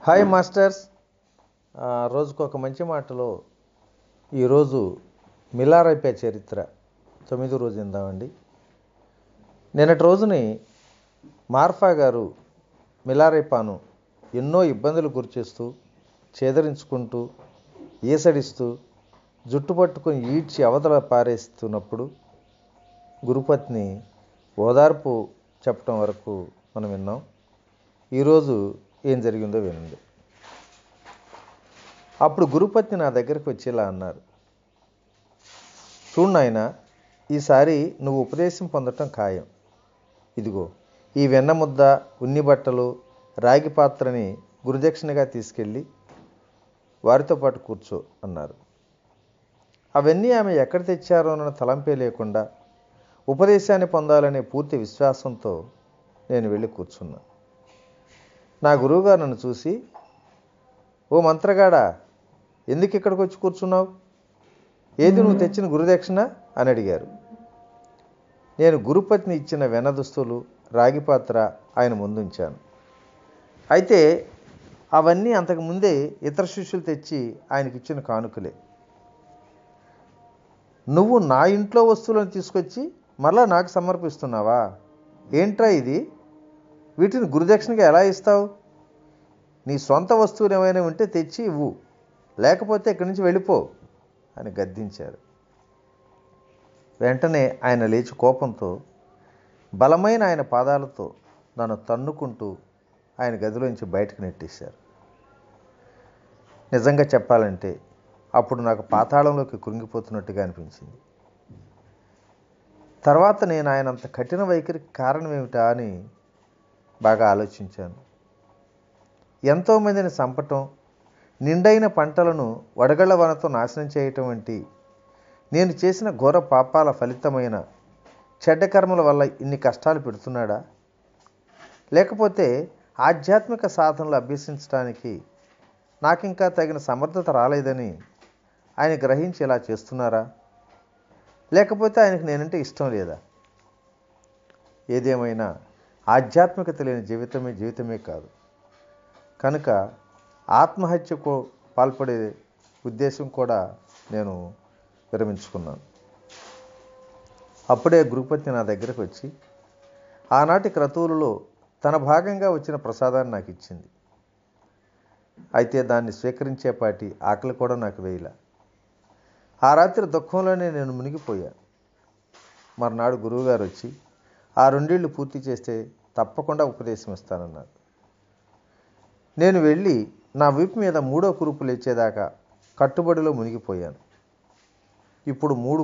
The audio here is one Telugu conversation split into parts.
Hi masters. రోజుకు ఒక మంచి మాటలో ఈరోజు మిలారైపే చరిత్ర 9వ రోజు విందామండి. నిన్నటి రోజుని మార్ఫా గారు మిలారైపాను ఎన్నో ఇబ్బందులు గురిచేస్తూ, చేదరించుకుంటూ, ఈసడిస్తూ, జుట్టు పట్టుకొని ఈడ్చి అవతల పారేస్తున్నప్పుడు గురుపత్ని ఓదార్పు చెప్పడం వరకు మనం విన్నాం. ఈరోజు ఏం జరిగిందో వినండి. అప్పుడు గురుపత్ని నా దగ్గరికి వచ్చి ఇలా అన్నారు, చూడు నాయనా, ఈసారి నువ్వు ఉపదేశం పొందటం ఖాయం. ఇదిగో ఈ వెన్న ముద్ద, ఉన్ని బట్టలు, రాగి పాత్రని గురుదక్షిణగా తీసుకెళ్ళి వారితో పాటు కూర్చో అన్నారు. అవన్నీ ఆమె ఎక్కడ తెచ్చారోనన్న తలంపే లేకుండా ఉపదేశాన్ని పొందాలనే పూర్తి విశ్వాసంతో నేను వెళ్ళి కూర్చున్నా. నా గురువుగారు నన్ను చూసి, ఓ మంత్రగాడా, ఎందుకు ఇక్కడికి వచ్చి కూర్చున్నావు? ఏది నువ్వు తెచ్చిన గురుదక్షిణ అని అడిగారు. నేను గురుపత్ని ఇచ్చిన వెన్న దుస్తులు, రాగి పాత్ర ఆయన ముందుంచాను. అయితే అవన్నీ అంతకుముందే ఇతర శిష్యులు తెచ్చి ఆయనకి ఇచ్చిన కానుకలే. నువ్వు నా ఇంట్లో వస్తువులను తీసుకొచ్చి మరలా నాకు సమర్పిస్తున్నావా? ఏంట్రా ఇది? వీటిని గురుదక్షిణగా ఎలా ఇస్తావు? నీ సొంత వస్తువులు ఏమైనా ఉంటే తెచ్చి ఇవ్వు, లేకపోతే ఇక్కడి నుంచి వెళ్ళిపో అని గద్దించారు. వెంటనే ఆయన లేచి కోపంతో బలమైన ఆయన పాదాలతో నన్ను తన్నుకుంటూ ఆయన గదిలోంచి బయటకు నెట్టేశారు. నిజంగా చెప్పాలంటే అప్పుడు నాకు పాతాళంలోకి కృంగిపోతున్నట్టుగా అనిపించింది. తర్వాత నేను ఆయన అంత కఠిన వైఖరికి కారణం ఏమిటా అని బాగా ఆలోచించాను. ఎంతోమందిని చంపటం, నిండైన పంటలను వడగళ్ల వానతో నాశనం చేయటం వంటి నేను చేసిన ఘోర పాపాల ఫలితమైన చెడ్డ కర్మల వల్ల ఇన్ని కష్టాలు పెడుతున్నాడా? లేకపోతే ఆధ్యాత్మిక సాధనలు అభ్యసించడానికి నాకింకా తగిన సమర్థత రాలేదని ఆయన గ్రహించి ఇలా చేస్తున్నారా? లేకపోతే ఆయనకు నేనంటే ఇష్టం లేదా? ఏదేమైనా ఆధ్యాత్మికత లేని జీవితమే కాదు. కనుక ఆత్మహత్యకు పాల్పడే ఉద్దేశం కూడా నేను విరమించుకున్నాను. అప్పుడే గురుపత్ని నా దగ్గరకు వచ్చి ఆనాటి క్రతువులలో తన భాగంగా వచ్చిన ప్రసాదాన్ని నాకు ఇచ్చింది. అయితే దాన్ని స్వీకరించేపాటి ఆకలి కూడా నాకు వేయలా. ఆ రాత్రి దుఃఖంలోనే నేను మునిగిపోయాను. మర్నాడు గురువుగారు వచ్చి ఆ 2 ఏళ్ళు పూర్తి చేస్తే తప్పకుండా ఉపదేశం ఇస్తానన్నారు. నేను వెళ్ళి నా వీపు మీద 3వ కురుపు లేచేదాకా కట్టుబడిలో మునిగిపోయాను. ఇప్పుడు 3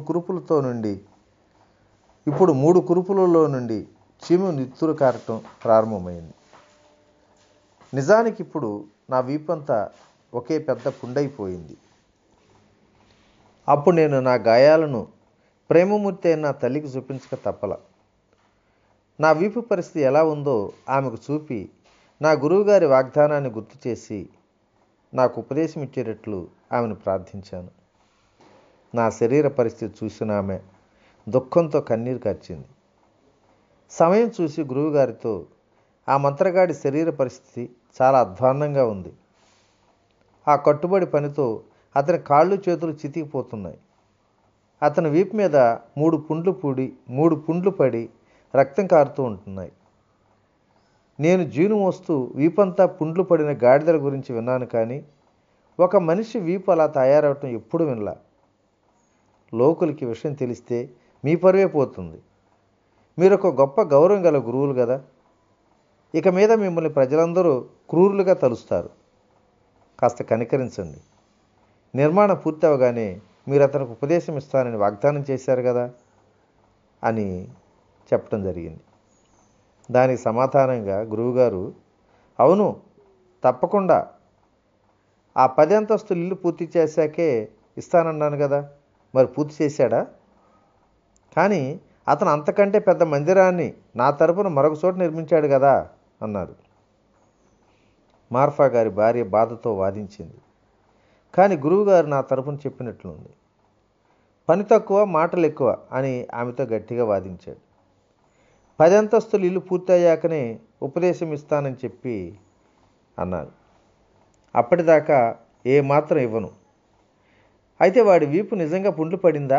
కురుపులలో నుండి చీము నిత్తురు కారటం ప్రారంభమైంది. నిజానికి ఇప్పుడు నా వీపంతా ఒకే పెద్ద పుండైపోయింది. అప్పుడు నేను నా గాయాలను ప్రేమమూర్తి అయిన నా తల్లికి చూపించక తప్పల. నా వీపు పరిస్థితి ఎలా ఉందో ఆమెకు చూపి నా గురువుగారి వాగ్దానాన్ని గుర్తు చేసి నాకు ఉపదేశం ఇచ్చేటట్లు ఆమెను ప్రార్థించాను. నా శరీర పరిస్థితి చూసిన ఆమె దుఃఖంతో కన్నీరు కార్చింది. సమయం చూసి గురువుగారితో, ఆ మంత్రగాడి శరీర పరిస్థితి చాలా అధ్వాన్నంగా ఉంది. ఆ కట్టుబడి పనితో అతని కాళ్ళు చేతులు చితికిపోతున్నాయి. అతని వీపు మీద 3 పుండ్లు పడి రక్తం కారుతూ ఉంటున్నాయి. నేను జీను మోస్తూ వీపంతా పుండ్లు పడిన గాడిదల గురించి విన్నాను, కానీ ఒక మనిషి వీపు అలా తయారవటం ఎప్పుడు వినలా. లోకులకి విషయం తెలిస్తే మీ పరువే పోతుంది. మీరు ఒక గొప్ప గౌరవం గల గురువులు కదా. ఇక మీద మిమ్మల్ని ప్రజలందరూ క్రూరులుగా తలుస్తారు. కాస్త కనికరించండి. నిర్మాణం పూర్తి అవగానే మీరు అతనికి ఉపదేశం ఇస్తానని వాగ్దానం చేశారు కదా అని చెప్పడం జరిగింది. దానికి సమాధానంగా గురువుగారు, అవును, తప్పకుండా. ఆ 10 అంతస్తుల ఇల్లు పూర్తి చేశాకే ఇస్తానన్నాను కదా, మరి పూర్తి చేశాడా? కానీ అతను అంతకంటే పెద్ద మందిరాన్ని నా తరపున మరొక చోట నిర్మించాడు కదా అన్నారు. మార్ఫా గారి భార్య బాధతో వాదించింది. కానీ గురువుగారు నా తరపున చెప్పినట్లుంది. పని తక్కువ, మాటలు ఎక్కువ అని ఆమెతో గట్టిగా వాదించాడు. 10 అంతస్తుల ఇల్లు పూర్తయ్యాకనే ఉపదేశం ఇస్తానని చెప్పి అన్నారు. అప్పటిదాకా ఏమాత్రం ఇవ్వను. అయితే వాడి వీపు నిజంగా పుండ్లు పడిందా?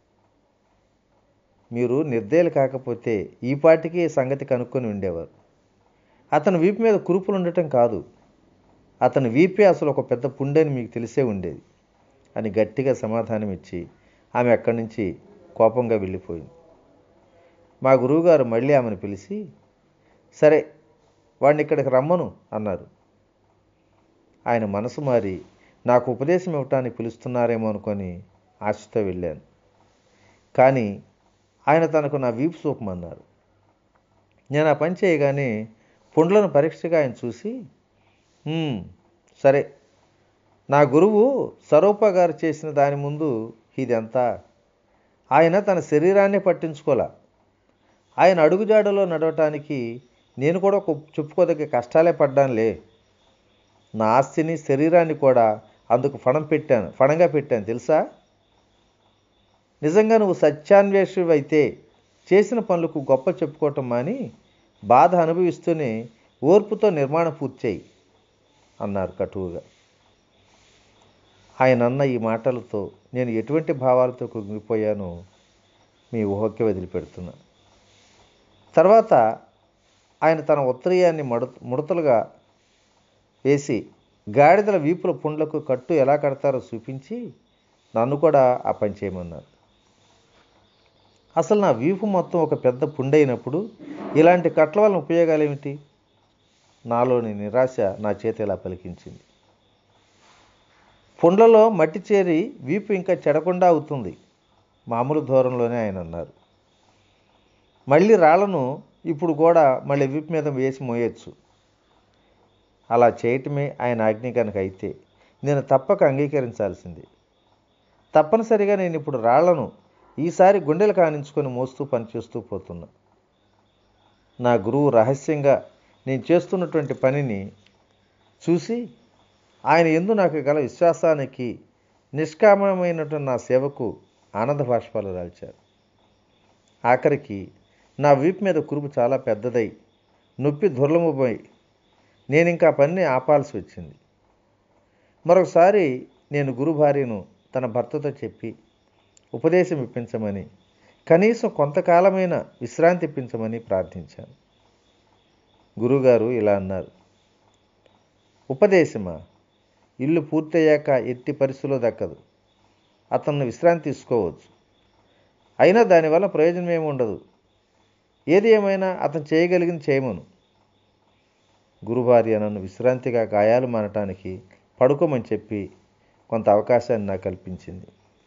మీరు నిర్దయలు కాకపోతే ఈ పాటికి సంగతి కనుక్కొని ఉండేవారు. అతని వీపు మీద కురుపులు ఉండటం కాదు, అతని వీపే అసలు ఒక పెద్ద పుండని మీకు తెలిసే ఉండేది అని గట్టిగా సమాధానం ఇచ్చి ఆమె అక్కడి నుంచి కోపంగా వెళ్ళిపోయింది. మా గురువుగారు మళ్ళీ ఆమెను పిలిచి, సరే వాడిని ఇక్కడికి రమ్మను అన్నారు. ఆయన మనసు మారి నాకు ఉపదేశం ఇవ్వటానికి పిలుస్తున్నారేమో అనుకొని ఆశతో వెళ్ళాను. కానీ ఆయన తనకు నా వీపు చూపమన్నారు. నేను ఆ పని చేయగానే పుండ్లను పరీక్షగా ఆయన చూసి, సరే, నా గురువు సరోప గారు చేసిన దాని ముందు ఇదంతా. ఆయన తన శరీరాన్ని పట్టించుకోలే. ఆయన అడుగుజాడలో నడవటానికి నేను కూడా చెప్పుకోదగ్గ కష్టాలే పడ్డానులే. నా ఆస్తిని శరీరాన్ని కూడా అందుకు ఫణంగా పెట్టాను తెలుసా? నిజంగా నువ్వు సత్యాన్వేషివైతే చేసిన పనులకు గొప్ప చెప్పుకోవటం మాని బాధ అనుభవిస్తూనే ఓర్పుతో నిర్మాణం పూర్తి చేయి అన్నారు కటువుగా. ఆయన అన్న ఈ మాటలతో నేను ఎటువంటి భావాలతో కృంగిపోయానో మీ ఊహకే వదిలిపెడుతున్నా. తర్వాత ఆయన తన ఉత్తరీయాన్ని ముడతలుగా వేసి గాడిదల వీపుల పుండ్లకు కట్టు ఎలా కడతారో చూపించి నన్ను కూడా ఆ పని చేయమన్నారు. అసలు నా వీపు మొత్తం ఒక పెద్ద పుండైనప్పుడు ఇలాంటి కట్ల వలన ఉపయోగాలు ఏమిటి? నాలోని నిరాశ నా చేత ఇలా పలికించింది. పుండ్లలో మట్టి చేరి వీపు ఇంకా చెడకుండా అవుతుంది మామూలు ధోరణిలోనే ఆయన అన్నారు. మళ్ళీ రాళ్లను ఇప్పుడు కూడా మళ్ళీ వీపు మీద వేసి మోయొచ్చు. అలా చేయటమే ఆయన ఆజ్ఞ కనుక అయితే నేను తప్పక అంగీకరించాల్సింది. తప్పనిసరిగా నేను ఇప్పుడు రాళ్లను ఈసారి గుండెలు కానించుకొని మోస్తూ పనిచేస్తూ పోతున్నా. నా గురువు రహస్యంగా నేను చేస్తున్నటువంటి పనిని చూసి ఆయన యందు నాకు గల విశ్వాసానికి, నిష్కామమైనటువంటి నా సేవకు ఆనంద బాష్పాలు రాల్చారు. ఆఖరికి నా వీపు మీద కురుపు చాలా పెద్దదై నొప్పి దుర్లభమై నేను ఇంకా పనిని ఆపాల్సి వచ్చింది. మరొకసారి నేను గురు భార్యను తన భర్తతో చెప్పి ఉపదేశం ఇప్పించమని, కనీసం కొంతకాలమైన విశ్రాంతి ఇప్పించమని ప్రార్థించాను. గురువుగారు ఇలా అన్నారు, ఉపదేశమా? ఇల్లు పూర్తయ్యాక ఎట్టి పరిస్థితుల్లో దక్కదు. అతను విశ్రాంతి తీసుకోవచ్చు, అయినా దానివల్ల ప్రయోజనం ఏమి ఉండదు. ఏది ఏమైనా అతను చేయగలిగింది చేయమను. గురుభార్య నన్ను విశ్రాంతిగా గాయాలు మానటానికి పడుకోమని చెప్పి కొంత అవకాశాన్ని నాకు కల్పించింది.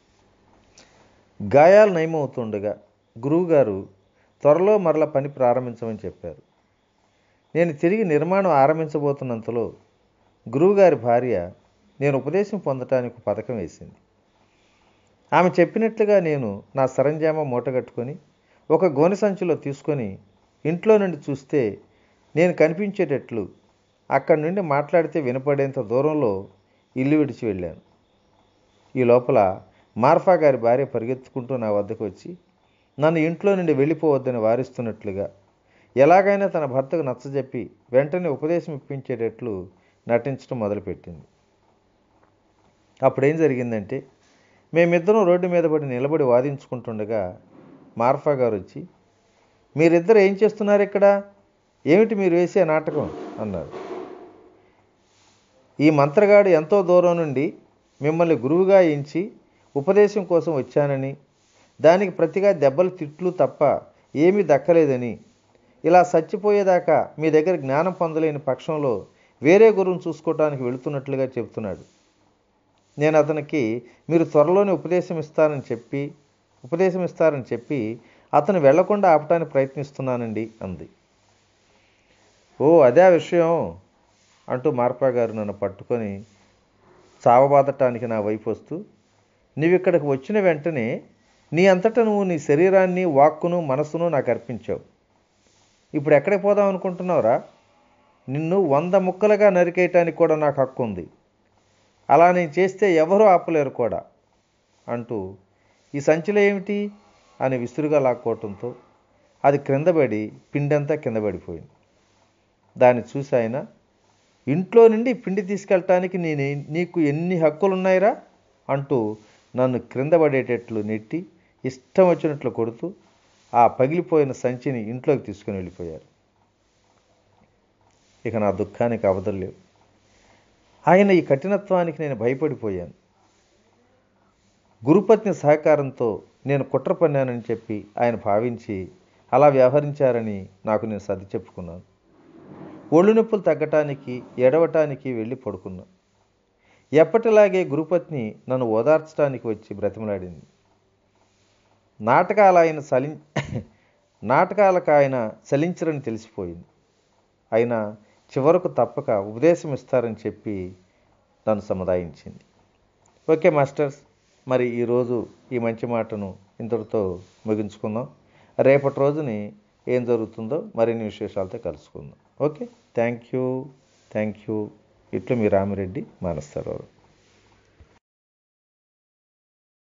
గాయాలు నయమవుతుండగా గురువుగారు త్వరలో మరల పని ప్రారంభించమని చెప్పారు. నేను తిరిగి నిర్మాణం ఆరంభించబోతున్నంతలో గురువుగారి భార్య నేను ఉపదేశం పొందటానికి పథకం వేసింది. ఆమె చెప్పినట్లుగా నేను నా సరంజామా మూటగట్టుకొని ఒక గోనె సంచిలో తీసుకొని ఇంట్లో నుండి చూస్తే నేను కనిపించేటట్లు అక్కడి నుండి మాట్లాడితే వినపడేంత దూరంలో ఇల్లు విడిచి వెళ్ళాను. ఈ లోపల మార్ఫా గారి భార్య పరిగెత్తుకుంటూ నా వద్దకు వచ్చి నన్ను ఇంట్లో నుండి వెళ్ళిపోవద్దని వారిస్తున్నట్లుగా ఎలాగైనా తన భర్తకు నచ్చజెప్పి వెంటనే ఉపదేశం ఇప్పించేటట్లు నటించడం మొదలుపెట్టింది. అప్పుడేం జరిగిందంటే, మేమిద్దరం రోడ్డు మీద పడి నిలబడి వాదించుకుంటుండగా మార్ఫా గారు వచ్చి, మీరిద్దరు ఏం చేస్తున్నారు ఇక్కడ? ఏమిటి మీరు వేసే నాటకం అన్నారు. ఈ మంత్రగాడు ఎంతో దూరం నుండి మిమ్మల్ని గురువుగా ఎంచి ఉపదేశం కోసం వచ్చానని, దానికి ప్రతిగా దెబ్బలు తిట్లు తప్ప ఏమీ దక్కలేదని, ఇలా చచ్చిపోయేదాకా మీ దగ్గర జ్ఞానం పొందలేని పక్షంలో వేరే గురువును చూసుకోవటానికి వెళుతున్నట్లుగా చెబుతున్నాడు. నేను అతనికి మీరు త్వరలోనే ఉపదేశం ఇస్తారని చెప్పి అతను వెళ్లకుండా ఆపటానికి ప్రయత్నిస్తున్నానండి అంది. ఓ అదే విషయం అంటూ మార్పా గారు నన్ను పట్టుకొని చావబాదటానికి నా వైపు వస్తూ, నీవిక్కడికి వచ్చిన వెంటనే నీ అంతటా నువ్వు నీ శరీరాన్ని, వాక్కును, మనసును నాకు అర్పించావు. ఇప్పుడు ఎక్కడికి పోదాం అనుకుంటున్నావురా? నిన్ను 100 ముక్కలుగా నరికేయటానికి కూడా నాకు హక్కు ఉంది. అలా నేను చేస్తే ఎవరూ ఆపలేరు కూడా అంటూ, ఈ సంచిలో ఏమిటి అని విసురుగా లాక్కోవటంతో అది క్రిందపడి పిండంతా కింద పడిపోయింది. దాన్ని చూసి ఆయన, ఇంట్లో నుండి పిండి తీసుకెళ్ళటానికి నీకు ఎన్ని హక్కులున్నాయిరా అంటూ నన్ను క్రింద పడేటట్లు నెట్టి ఇష్టం వచ్చినట్లు కొడుతూ ఆ పగిలిపోయిన సంచిని ఇంట్లోకి తీసుకుని వెళ్ళిపోయారు. ఇక నా దుఃఖానికి అవధులు లేవు. ఆయన ఈ కఠినత్వానికి నేను భయపడిపోయాను. గురుపత్ని సహకారంతో నేను కుట్ర పన్నానని చెప్పి ఆయన భావించి అలా వ్యవహరించారని నాకు నేను సర్ది చెప్పుకున్నాను. ఒళ్ళు నొప్పులు తగ్గటానికి ఎడవటానికి వెళ్ళి పడుకున్నా. ఎప్పటిలాగే గురుపత్ని నన్ను ఓదార్చడానికి వచ్చి బ్రతిమలాడింది. నాటకాలకు ఆయన చలించరని తెలిసిపోయింది. అయినా చివరకు తప్పక ఉపదేశం ఇస్తారని చెప్పి నన్ను సముదాయించింది. ఓకే మాస్టర్స్, మరి ఈరోజు ఈ మంచి మాటను ఇంతటితో ముగించుకుందాం. రేపటి రోజుని ఏం జరుగుతుందో మరిన్ని విశేషాలతో కలుసుకుందాం. Okay, thank you. ఇట్లు మీ రామిరెడ్డి మానసరోవర్.